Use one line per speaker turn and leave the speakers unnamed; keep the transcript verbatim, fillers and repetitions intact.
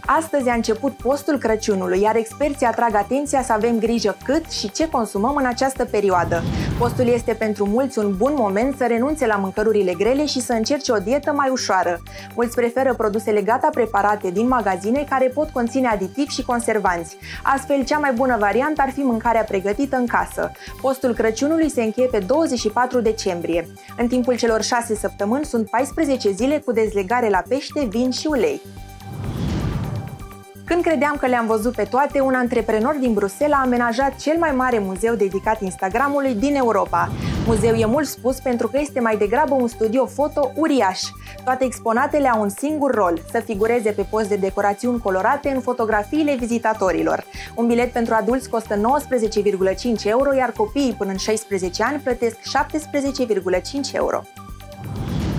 Astăzi a început postul Crăciunului, iar experții atrag atenția să avem grijă cât și ce consumăm în această perioadă. Postul este pentru mulți un bun moment să renunțe la mâncărurile grele și să încerce o dietă mai ușoară. Mulți preferă produsele gata preparate din magazine care pot conține aditivi și conservanți. Astfel, cea mai bună variantă ar fi mâncarea pregătită în casă. Postul Crăciunului se încheie pe douăzeci și patru decembrie. În timpul celor șase săptămâni sunt paisprezece zile cu dezlegare la pește, vin și ulei. Când credeam că le-am văzut pe toate, un antreprenor din Bruxelles a amenajat cel mai mare muzeu dedicat Instagramului din Europa. Muzeul e mult spus pentru că este mai degrabă un studio foto uriaș. Toate exponatele au un singur rol, să figureze pe post de decorațiuni colorate în fotografiile vizitatorilor. Un bilet pentru adulți costă nouăsprezece virgulă cinci euro, iar copiii până în șaisprezece ani plătesc șaptesprezece virgulă cinci euro.